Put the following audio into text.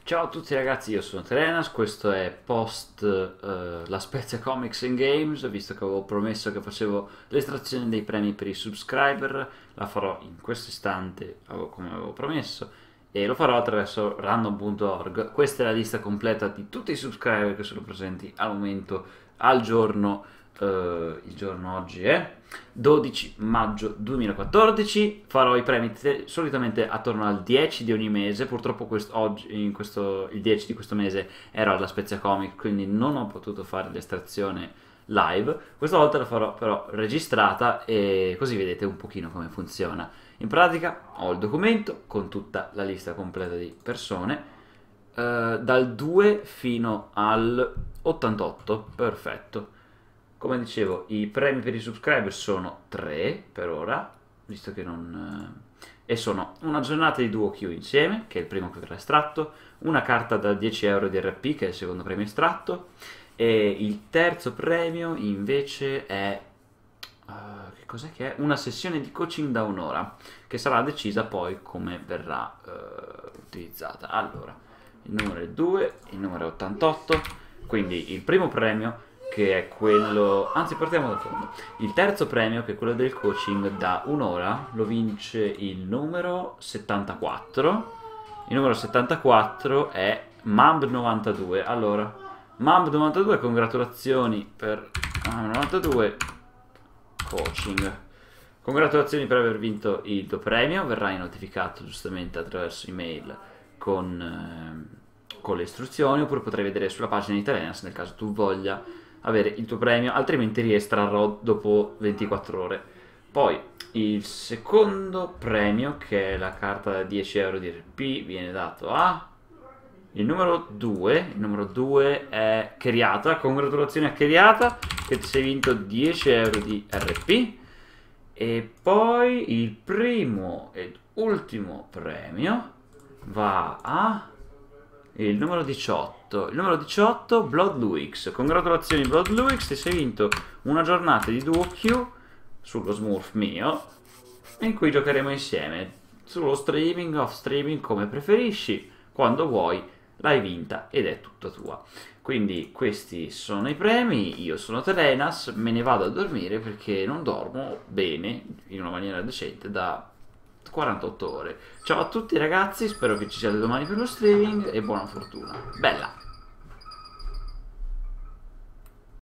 Ciao a tutti ragazzi, io sono Terenas, questo è post la Spezia Comics and Games, visto che avevo promesso che facevo l'estrazione dei premi per i subscriber, la farò in questo istante come avevo promesso e lo farò attraverso random.org. Questa è la lista completa di tutti i subscriber che sono presenti al momento, al giorno, il giorno oggi è 12 maggio 2014. Farò i premi solitamente attorno al 10 di ogni mese. Purtroppo il 10 di questo mese ero alla Spezia Comic, quindi non ho potuto fare l'estrazione live. Questa volta la farò però registrata e così vedete un pochino come funziona. In pratica ho il documento con tutta la lista completa di persone, dal 2 fino al 88, perfetto. Come dicevo, i premi per i subscriber sono 3 per ora, visto che non... e sono una giornata di duo Q insieme, che è il primo che verrà estratto, una carta da 10 euro di RP, che è il secondo premio estratto, e il terzo premio invece è... che cos'è che è? Una sessione di coaching da un'ora, che sarà decisa poi come verrà utilizzata. Allora, il numero è 2, il numero è 88, quindi il primo premio, che è quello, anzi partiamo dal fondo, il terzo premio, che è quello del coaching da un'ora, lo vince il numero 74. Il numero 74 è Mamb92. Allora, Mamb92, congratulazioni per Mamb92 coaching, congratulazioni per aver vinto il tuo premio. Verrai notificato giustamente attraverso email con le istruzioni, oppure potrai vedere sulla pagina di Terenas nel caso tu voglia avere il tuo premio, altrimenti riestrarrò dopo 24 ore. Poi il secondo premio, che è la carta da 10 euro di RP, viene dato a il numero 2. Il numero 2 è Keriata. Congratulazioni a Keriata, che ti sei vinto 10 euro di RP. E poi il primo ed ultimo premio va a il numero 18. Il numero 18, Blood Luix. Congratulazioni Blood Luix, ti sei vinto una giornata di duo Q sullo Smurf mio, in cui giocheremo insieme sullo streaming, off streaming, come preferisci. Quando vuoi l'hai vinta ed è tutta tua. Quindi questi sono i premi. Io sono Terenas, me ne vado a dormire perché non dormo bene in una maniera decente da 48 ore. Ciao a tutti ragazzi, spero che ci siate domani per lo streaming e buona fortuna. Bella!